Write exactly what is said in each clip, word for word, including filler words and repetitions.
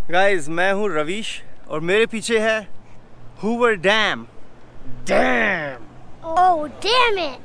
Guys, मैं हूँ रवीश और मेरे पीछे है Hoover Dam. Dam! Oh, damn it!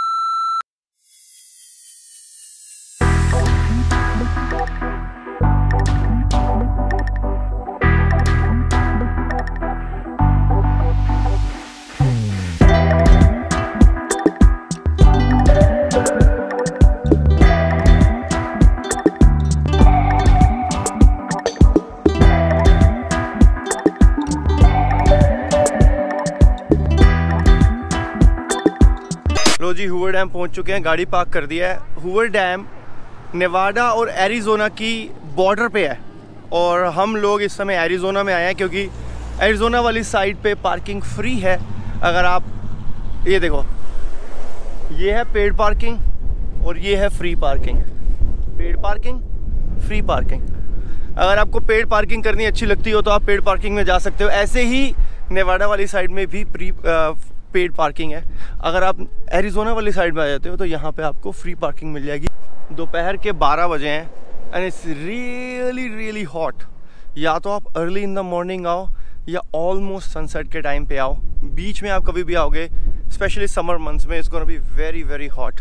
लो जी, हूवर डैम पहुंच चुके हैं, गाड़ी पार्क कर दिया है। हूवर डैम नेवाडा और एरिज़ोना की बॉर्डर पे है और हम लोग इस समय एरिज़ोना में आए हैं क्योंकि एरिज़ोना वाली साइड पे पार्किंग फ्री है। अगर आप ये देखो, ये है पेड पार्किंग और ये है free parking. Paid parking, free parking. अगर आपको पेड पार्किंग करनी अच्छी लगती हो तो आप पेड पार्किंग में जा सकते हो। ऐसे ही नेवाडा वाली साइड में भी प्री पेड पार्किंग है। अगर आप एरिज़ोना वाली साइड में आ जाते हो तो यहाँ पे आपको फ्री पार्किंग मिल जाएगी। दोपहर के बारह बजे हैं and it's really really hot. या तो आप अर्ली इन द मॉर्निंग आओ या ऑलमोस्ट सनसेट के टाइम पे आओ। बीच में आप कभी भी आओगे, स्पेशली समर मंथ्स में, it's gonna be very very hot.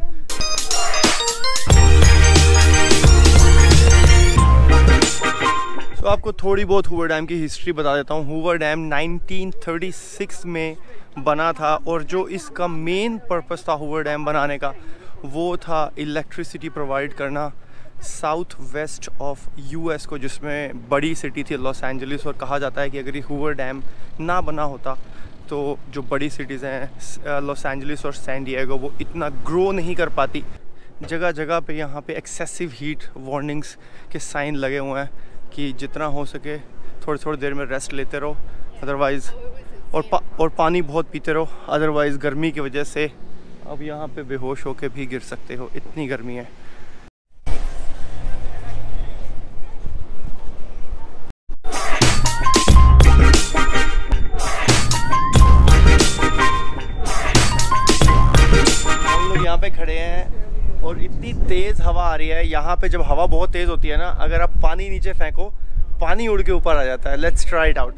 तो आपको थोड़ी बहुत हूवर डैम की हिस्ट्री बता देता हूँ। Hoover Dam nineteen thirty six में बना था और जो इसका मेन पर्पस था हूवर डैम बनाने का, वो था इलेक्ट्रिसिटी प्रोवाइड करना साउथ वेस्ट ऑफ यूएस को, जिसमें बड़ी सिटी थी लॉस एंजलिस। और कहा जाता है कि अगर ये हूवर डैम ना बना होता तो जो बड़ी सिटीज़ हैं लॉस एंजलिस और सैन डिएगो, वो इतना ग्रो नहीं कर पाती। जगह जगह पे यहाँ पे एक्सेसिव हीट वार्निंग्स के साइन लगे हुए हैं कि जितना हो सके थोड़ी थोड़ी देर में रेस्ट लेते रहो, अदरवाइज़ और पा, और पानी बहुत पीते रहो, अदरवाइज़ गर्मी की वजह से अब यहाँ पे बेहोश होके भी गिर सकते हो, इतनी गर्मी है। हम लोग यहाँ पे खड़े हैं और इतनी तेज़ हवा आ रही है। यहाँ पे जब हवा बहुत तेज़ होती है ना, अगर आप पानी नीचे फेंको, पानी उड़ के ऊपर आ जाता है। Let's try it out.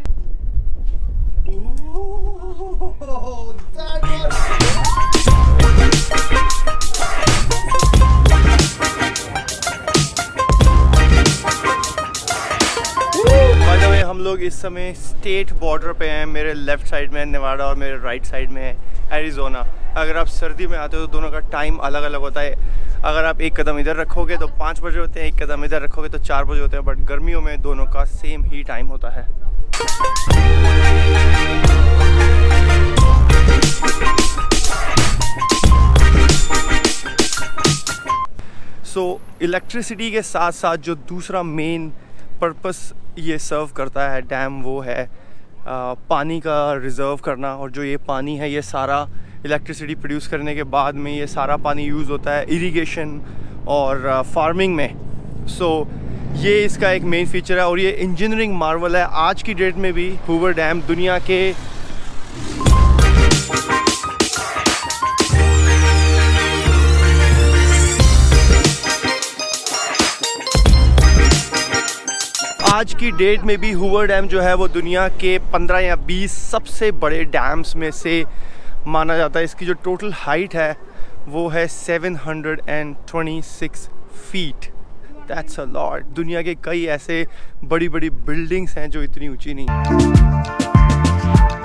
By the way, हम लोग इस समय स्टेट बॉर्डर पे हैं। मेरे लेफ्ट साइड में नेवाडा और मेरे राइट साइड में है एरिज़ोना। अगर आप सर्दी में आते हो तो दोनों का टाइम अलग अलग होता है। अगर आप एक कदम इधर रखोगे तो पाँच बजे होते हैं, एक कदम इधर रखोगे तो चार बजे होते हैं, बट गर्मियों में दोनों का सेम ही टाइम होता है। सो so, इलेक्ट्रिसिटी के साथ साथ जो दूसरा मेन पर्पस ये सर्व करता है डैम, वो है आ, पानी का रिज़र्व करना। और जो ये पानी है, ये सारा इलेक्ट्रिसिटी प्रोड्यूस करने के बाद में ये सारा पानी यूज़ होता है इरिगेशन और फार्मिंग में। सो so, ये इसका एक मेन फीचर है और ये इंजीनियरिंग मार्वल है। आज की डेट में भी हूवर डैम दुनिया के आज की डेट में भी हूवर डैम जो है वो दुनिया के पंद्रह या बीस सबसे बड़े डैम्स में से माना जाता है। इसकी जो टोटल हाइट है वो है seven hundred twenty six feet. That's a lot. दुनिया के कई ऐसे बड़ी बड़ी बिल्डिंग्स हैं जो इतनी ऊंची नहीं।